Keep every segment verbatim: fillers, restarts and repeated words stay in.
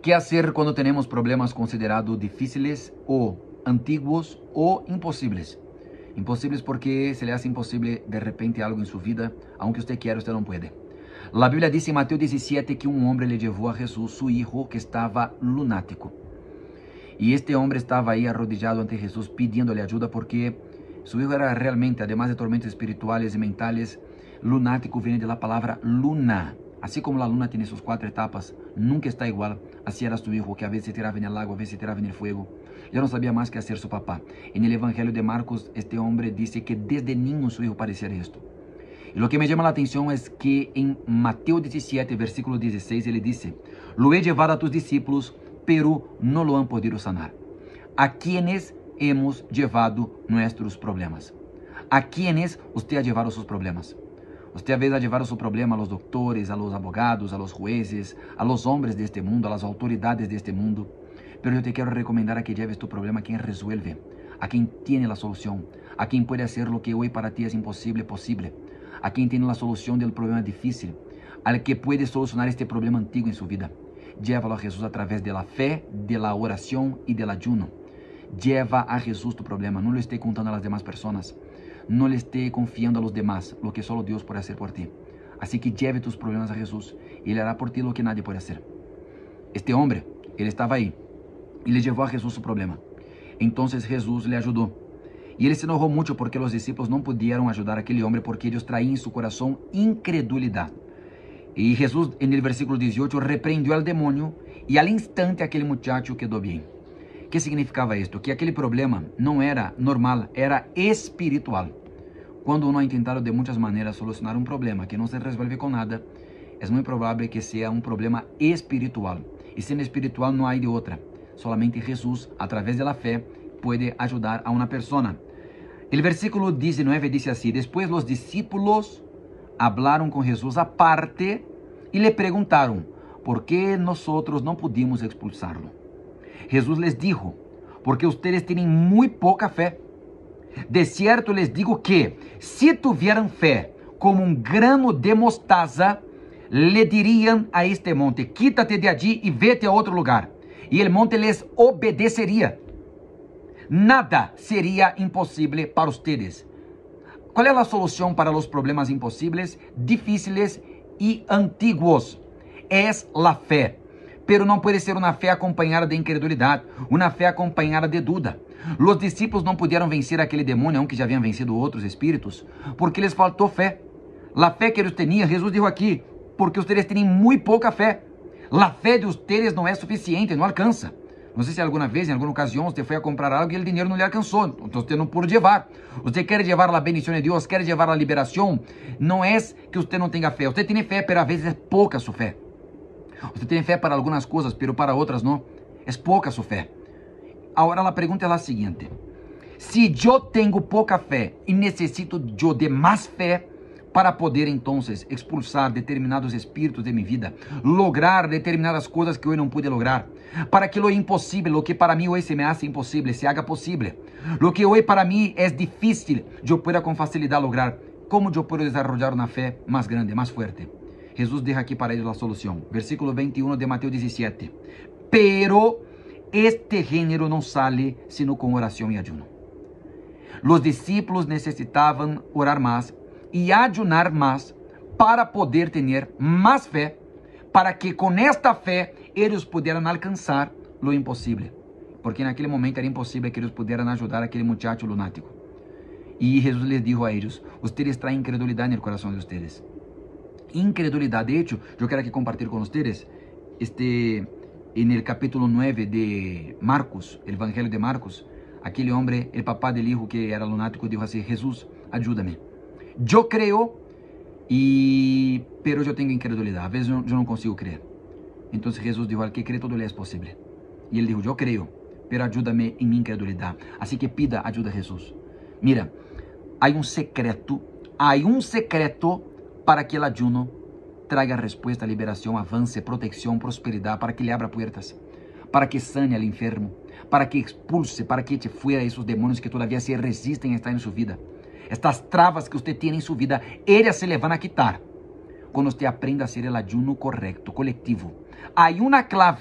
¿Qué hacer cuando tenemos problemas considerados difíciles o antiguos o imposibles? Imposibles porque se le hace imposible de repente algo en su vida, aunque usted quiera, usted no puede. La Biblia dice en Mateo diecisiete que un hombre le llevó a Jesús su hijo que estaba lunático. Y este hombre estaba ahí arrodillado ante Jesús pidiéndole ayuda porque su hijo era realmente, además de tormentos espirituales y mentales, lunático viene de la palabra luna. Así como la luna tiene sus cuatro etapas, nunca está igual. Así era su hijo, que a veces tiraba en el agua, a veces tiraba en el fuego. Ya no sabía más qué hacer su papá. En el Evangelio de Marcos, este hombre dice que desde niño su hijo parecía esto. Y lo que me llama la atención es que en Mateo diecisiete, versículo dieciséis, él dice: lo he llevado a tus discípulos, pero no lo han podido sanar. ¿A quienes hemos llevado nuestros problemas? ¿A quienes usted ha llevado sus problemas? Usted a veces ha llevado su problema a los doctores, a los abogados, a los jueces, a los hombres de este mundo, a las autoridades de este mundo. Pero yo te quiero recomendar a que lleves tu problema a quien resuelve, a quien tiene la solución, a quien puede hacer lo que hoy para ti es imposible, posible, a quien tiene la solución del problema difícil, al que puede solucionar este problema antiguo en su vida. Llévalo a Jesús a través de la fe, de la oración y del ayuno. Lleva a Jesús tu problema, no lo esté contando a las demás personas. No le esté confiando a los demás lo que solo Dios puede hacer por ti. Así que lleve tus problemas a Jesús y Él hará por ti lo que nadie puede hacer. Este hombre, él estaba ahí y le llevó a Jesús su problema. Entonces Jesús le ayudó. Y él se enojó mucho porque los discípulos no pudieron ayudar a aquel hombre porque ellos traían en su corazón incredulidad. Y Jesús en el versículo dieciocho reprendió al demonio y al instante aquel muchacho quedó bien. ¿Qué significaba esto? Que aquele problema não era normal, era espiritual. Quando uno ha intentado de muitas maneiras solucionar um problema que não se resolve com nada, é muito provável que seja um problema espiritual. E sendo espiritual não há de outra. Solamente Jesus, a través de la fé, pode ajudar a uma pessoa. O versículo diecinueve diz assim: Depois os discípulos hablaram com Jesus aparte e lhe perguntaram: ¿por que nosotros não pudimos expulsá-lo? Jesús les dijo: porque ustedes tienen muy poca fe. De cierto les digo que, si tuvieran fe como un grano de mostaza, le dirían a este monte: quítate de allí y vete a otro lugar. Y el monte les obedecería. Nada sería imposible para ustedes. ¿Cuál es la solución para los problemas imposibles, difíciles y antiguos? Es la fe. Pero não pode ser uma fé acompanhada de incredulidade, uma fé acompanhada de dúvida. Os discípulos não puderam vencer aquele demônio, aunque já haviam vencido outros espíritos, porque lhes faltou fé. A fé que eles tinham, Jesus disse aqui, porque vocês têm muito pouca fé. A fé de vocês não é suficiente, não alcança. Não sei se alguma vez, em alguma ocasião, você foi a comprar algo e o dinheiro não lhe alcançou, então você não pôde levar. Você quer levar a bendição de Deus, quer levar a liberação, não é que você não tenha fé. Você tem fé, mas às vezes é pouca sua fé. Você tem fé para algumas coisas, pero para outras não. É pouca sua fé. Agora a pergunta é a seguinte: se eu tenho pouca fé e necessito eu de mais fé para poder então expulsar determinados espíritos de minha vida, lograr determinadas coisas que eu não pude lograr, para que lo impossível, o que para mim hoje se me hace impossível, se haga possível, lo que hoje para mim é difícil, eu pueda com facilidade lograr, como eu posso desenvolver uma fé mais grande, mais forte? Jesus deixa aqui para eles a solução. Versículo veintiuno de Mateo diecisiete. Pero este género não sale sino com oração e ayuno. Os discípulos necessitavam orar mais e ayunar mais para poder ter mais fé, para que com esta fé eles pudieran alcançar lo impossível. Porque naquele momento era impossível que eles pudieran ajudar aquele muchacho lunático. E Jesus les dijo a eles: ustedes traen incredulidade no coração de ustedes. Incredulidade. De hecho, eu quero aqui compartilhar com vocês este, en el capítulo nueve de Marcos, el Evangelio de Marcos, aquele homem, el papá del hijo que era lunático, dijo assim: Jesús, ayúdame. Eu creio, e pero eu tenho incredulidade. Às vezes eu, eu não consigo crer. Então Jesus dijo: al que cree todo le é possível. E ele dijo: eu creio, pero ayúdame em minha incredulidade. Assim que pida ajuda a Jesus. Mira, há um secreto, há um secreto para que o ayuno traga resposta, liberação, avance, proteção, prosperidade, para que ele abra puertas, para que sane al enfermo, para que expulse, para que eche fuera esos demônios que todavía se resistem a estar em sua vida. Estas travas que você tem em sua vida, elas se le van a quitar quando você aprenda a hacer el ayuno correcto, colectivo. Há uma clave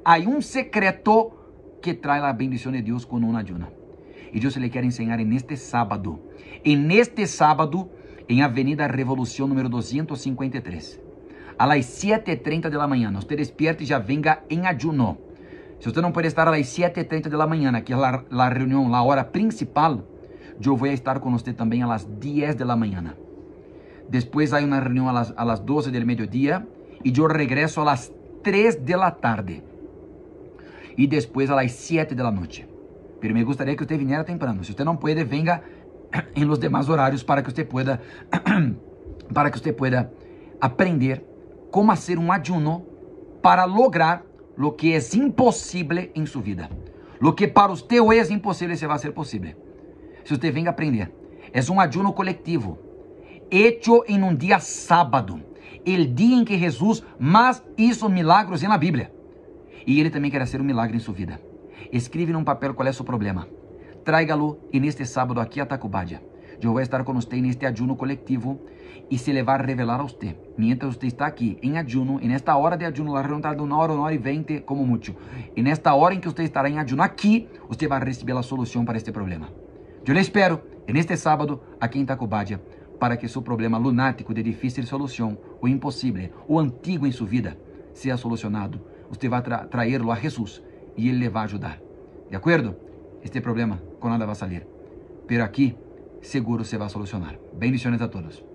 há um secreto que traz a bendição de Deus com um ayuno. E Deus lhe quer ensinar en este sábado. En este sábado, em Avenida Revolução, número duzentos e cinquenta e três. A las siete y treinta de la mañana. Usted despierte e já venga em ayuno. Se você não pode estar a las siete y treinta de la mañana, que é a, a reunião, a hora principal, eu vou estar com você também a las diez de la mañana. Depois há uma reunião a las, a las doce del mediodía e eu regresso a las tres de la tarde. E depois a las siete de la noche. Pero me gostaria que você viniera temprano. Se você não pode, venga em los demás horários para que você pueda para que você pueda aprender como fazer um ayuno para lograr lo que é impossível em sua vida. Lo que para você hoje é impossível, se vai ser possível. Se você venga aprender. É um ayuno coletivo, hecho em um dia sábado, el dia em que Jesus mais hizo milagros na Bíblia. E ele também quer fazer um milagre em sua vida. Escreve num papel qual é seu problema. Tráigalo neste sábado aqui a Tacubaya. Eu vou estar com você neste ayuno coletivo e se le vai revelar a você. Mientras você está aqui em ayuno, en esta hora de ayuno, la reunião está de uma hora, uma hora e vinte, como muito. E nesta hora em que você estará em ayuno aqui, você vai receber a solução para este problema. Eu lhe espero neste sábado aqui em Tacubaya para que seu problema lunático de difícil solução, o impossível, o antigo em sua vida, seja solucionado. Você vai tra traê-lo a Jesus e ele lhe vai ajudar. De acordo? Este problema com nada vai sair. Pero aqui, seguro se vai solucionar. Bendiciones a todos.